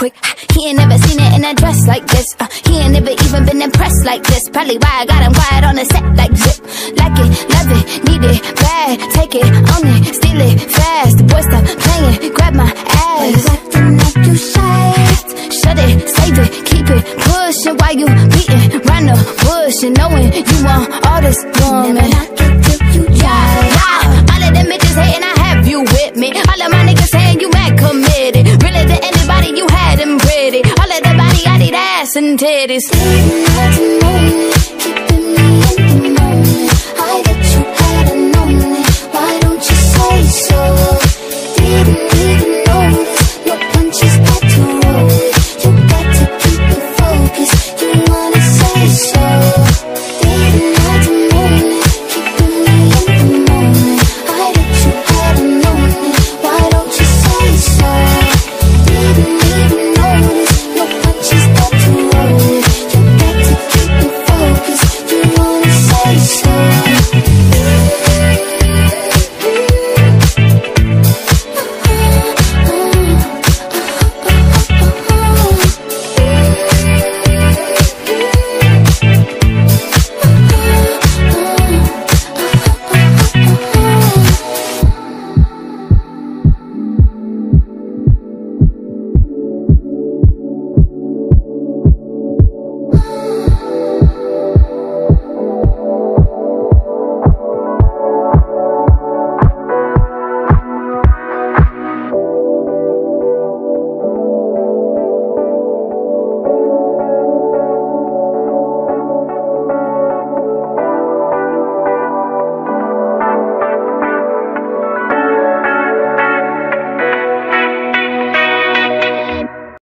quick. He ain't never seen it in a dress like this. He ain't never even been impressed like this. Probably why I got him quiet on the set like zip. Like it, love it, need it, bad. Take it, own it, steal it, fast. The boy stop playing, grab my ass. Why you acting like you shy? Shut it, save it, keep it pushing. While you beating round the bush and knowing you want all this woman. Never knock it till you try. All of them bitches hating, I have you with me. All of my niggas saying you mad committed. Really to anybody, you had them pretty. All of the body, I need ass and titties.